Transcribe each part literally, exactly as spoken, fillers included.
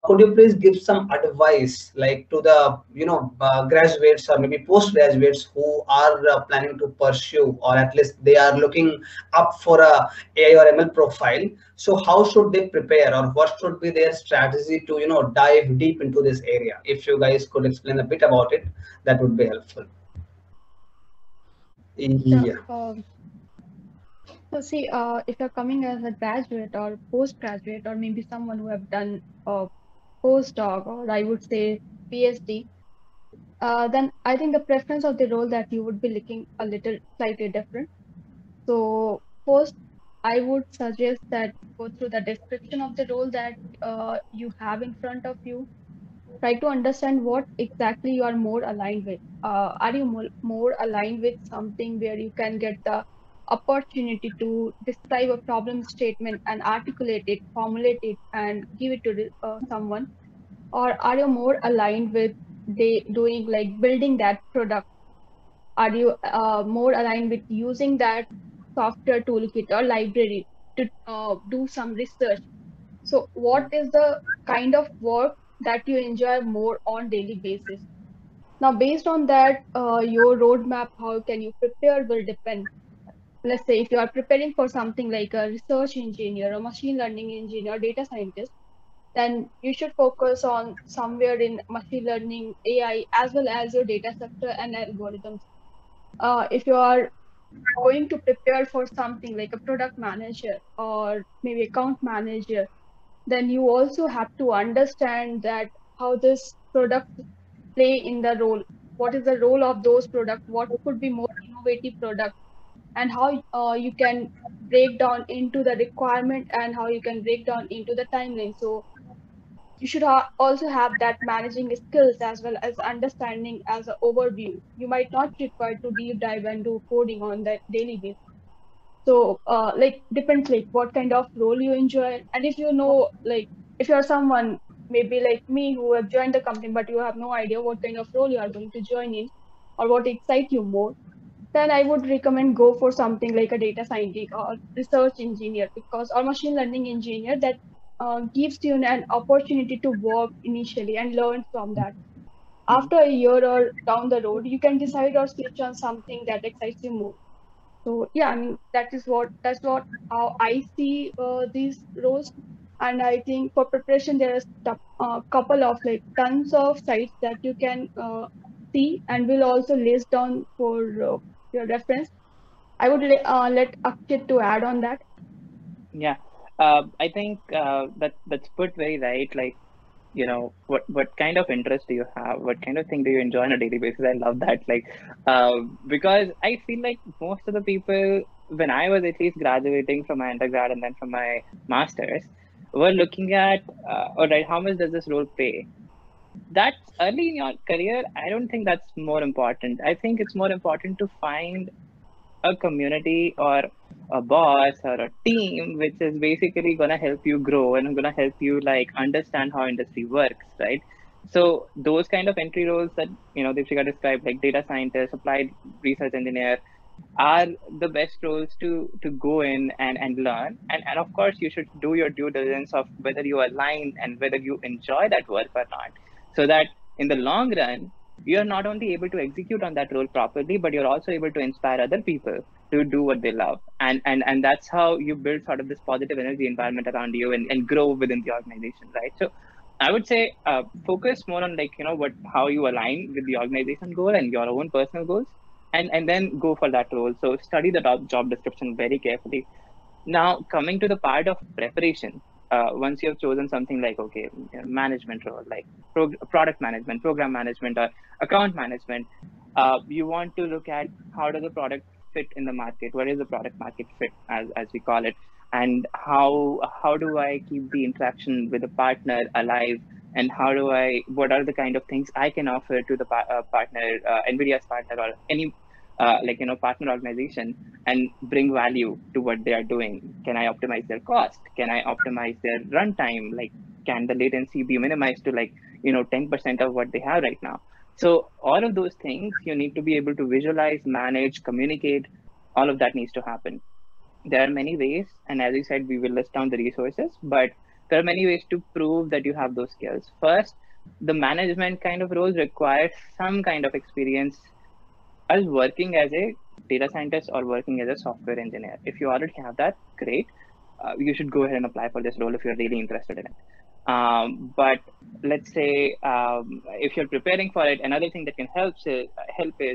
could you please give some advice like to the you know uh, graduates or maybe postgraduates who are uh, planning to pursue, or at least they are looking up for a AI or ML profile? So how should they prepare, or what should be their strategy to you know dive deep into this area? If you guys could explain a bit about it, that would be helpful. So, Yeah. um, so see, uh, if you're coming as a graduate or postgraduate, or maybe someone who have done a postdoc, or I would say PhD, uh, then I think the preference of the role that you would be looking a little slightly different. So first, I would suggest that go through the description of the role that uh, you have in front of you. Try to understand what exactly you are more aligned with. Uh, are you more, more aligned with something where you can get the opportunity to describe a problem statement and articulate it, formulate it, and give it to the- uh, someone? Or are you more aligned with they doing like building that product? Are you uh, more aligned with using that software toolkit or library to uh, do some research? So what is the kind of work that you enjoy more on daily basis? Now, based on that, uh, your roadmap, how can you prepare will depend. Let's say if you are preparing for something like a research engineer or machine learning engineer, data scientist, then you should focus on somewhere in machine learning, A I, as well as your data structure and algorithms. Uh, if you are going to prepare for something like a product manager or maybe account manager, then you also have to understand that how this product play in the role. What is the role of those products? What could be more innovative product, and how uh, you can break down into the requirement and how you can break down into the timeline. So you should ha- also have that managing skills as well as understanding as an overview. You might not require to deep dive and do coding on that daily basis. So, uh, like, depends like what kind of role you enjoy, and if you know, like, if you're someone maybe like me who have joined the company, but you have no idea what kind of role you are going to join in, or what excites you more, then I would recommend go for something like a data scientist or research engineer, because or machine learning engineer that uh, gives you an opportunity to work initially and learn from that. Mhm. After a year or down the road, you can decide or switch on something that excites you more. So yeah, I mean that is what that's what how I see uh, these roles, and I think for preparation there is a uh, couple of like tons of sites that you can uh, see, and we'll also list down for uh, your reference. I would le- uh, let Akshit to add on that. Yeah, uh, I think uh, that that's put very right. Like, you know, what what kind of interest do you have? What kind of thing do you enjoy on a daily basis? I love that. Like, uh, because I feel like most of the people, when I was at least graduating from my undergrad and then from my masters, were looking at, uh, all right, how much does this role pay? That's early in your career. I don't think that's more important. I think it's more important to find a community or a boss or a team which is basically going to help you grow and going to help you like understand how industry works, right? So those kind of entry roles that, you know, Deepshika described, like data scientist, applied research engineer, are the best roles to to go in and and learn. And and of course you should do your due diligence of whether you align and whether you enjoy that work or not, so that in the long run you're not only able to execute on that role properly, but you're also able to inspire other people to do what they love. And and and that's how you build sort of this positive energy environment around you, and, and grow within the organization, right? So I would say, uh, focus more on, like, you know, what how you align with the organization goal and your own personal goals, and and then go for that role. So study the job job description very carefully. Now, coming to the part of preparation, uh, once you have chosen something like, okay, you know, management role, like pro- product management, program management, or account management, uh, you want to look at how does the product fit in the market? What is the product market fit, as, as we call it? And how how do I keep the interaction with the partner alive? And how do I, what are the kind of things I can offer to the pa- uh, partner, uh, NVIDIA's partner, or any uh, like, you know, partner organization, and bring value to what they are doing? Can I optimize their cost? Can I optimize their runtime? Like, can the latency be minimized to, like, you know, ten percent of what they have right now? So all of those things you need to be able to visualize, manage, communicate. All of that needs to happen. There are many ways, and as you said, we will list down the resources, but there are many ways to prove that you have those skills. First, the management kind of roles require some kind of experience as working as a data scientist or working as a software engineer. If you already have that, great. Uh, you should go ahead and apply for this role if you're really interested in it. Um, but let's say um, if you're preparing for it, another thing that can help is, help is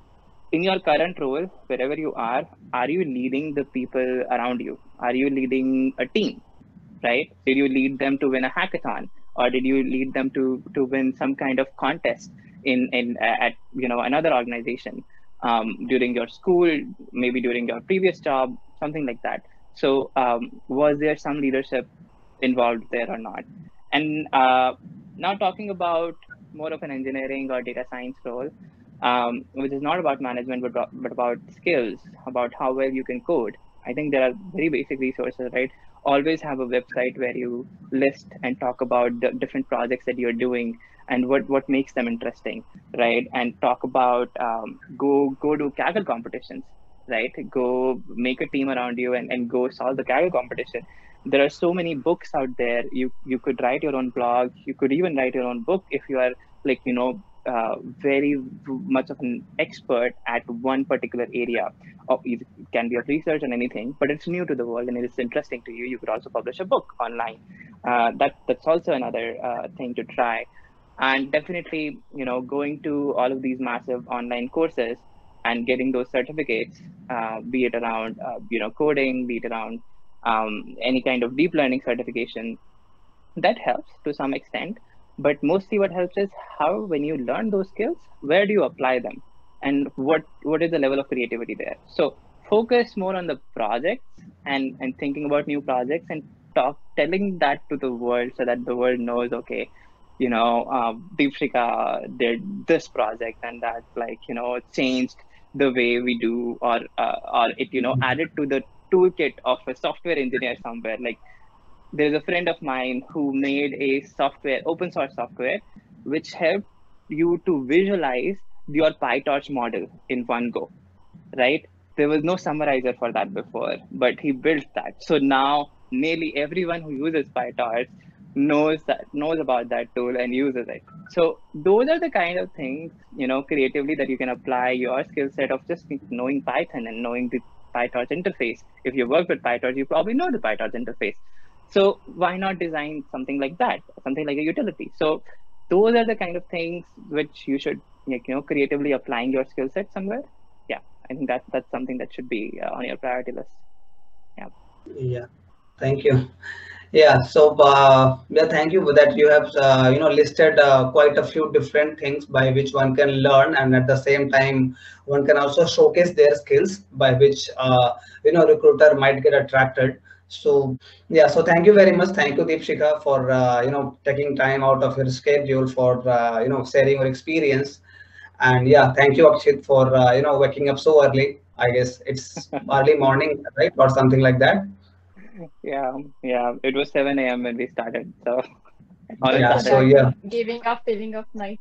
in your current role, wherever you are, are you leading the people around you? Are you leading a team, right? Did you lead them to win a hackathon, or did you lead them to to win some kind of contest in in at you know another organization um, during your school, maybe during your previous job, something like that? So um, was there some leadership involved there or not? And uh, now talking about more of an engineering or data science role, um, which is not about management, but, but about skills, about how well you can code. I think there are very basic resources, right? Always have a website where you list and talk about the different projects that you're doing and what, what makes them interesting, right? And talk about, um, go, go do Kaggle competitions, right? Go make a team around you and, and go solve the Kaggle competition. There are so many books out there. You, you could write your own blog. You could even write your own book if you are like, you know, uh, very much of an expert at one particular area. Or it can be of research and anything, but it's new to the world and it is interesting to you. You could also publish a book online. Uh, that that's also another uh, thing to try. And definitely, you know, going to all of these massive online courses and getting those certificates, uh, be it around, uh, you know, coding, be it around um, any kind of deep learning certification, that helps to some extent. But mostly what helps is how, when you learn those skills, where do you apply them? And what, what is the level of creativity there? So focus more on the projects and, and thinking about new projects and talk, telling that to the world so that the world knows, okay, you know, uh, Deepshika did this project and that like, you know, changed the way we do, or, uh, or it, you know, added to the toolkit of a software engineer somewhere. Like, there's a friend of mine who made a software, open source software, which helped you to visualize your PyTorch model in one go, right? There was no summarizer for that before, but he built that. So now nearly everyone who uses PyTorch knows that knows about that tool and uses it. So those are the kind of things, you know, creatively that you can apply your skill set of just knowing Python and knowing the PyTorch interface. If you work with PyTorch, you probably know the PyTorch interface. So why not design something like that, something like a utility? So those are the kind of things which you should, like, you know, creatively applying your skill set somewhere. Yeah, I think that that's something that should be uh, on your priority list. Yeah. Yeah. Thank you. Yeah. So uh, yeah, thank you for that. You have uh, you know listed uh, quite a few different things by which one can learn, and at the same time, one can also showcase their skills by which uh, you know recruiter might get attracted. So yeah, so thank you very much. Thank you, Deepshika, for uh, you know taking time out of your schedule for uh, you know sharing your experience. And yeah, thank you, Akshit, for uh, you know waking up so early. I guess it's early morning, right, or something like that. Yeah, yeah. It was seven a m when we started, so on a Yeah. So Saturday. yeah. Giving a feeling of night.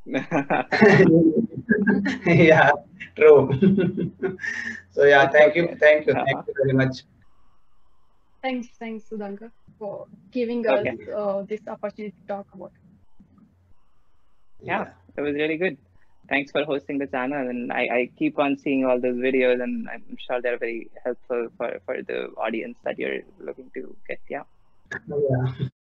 Yeah. True. So yeah, It's thank you, okay. thank you, thank Uh, you very much. Thanks, thanks, Sudhankar, for giving us okay. uh, this opportunity to talk about. Yeah, Yeah. it was really good. Thanks for hosting the channel, and I, I keep on seeing all those videos, and I'm sure they're very helpful for, for the audience that you're looking to get. Yeah. Yeah.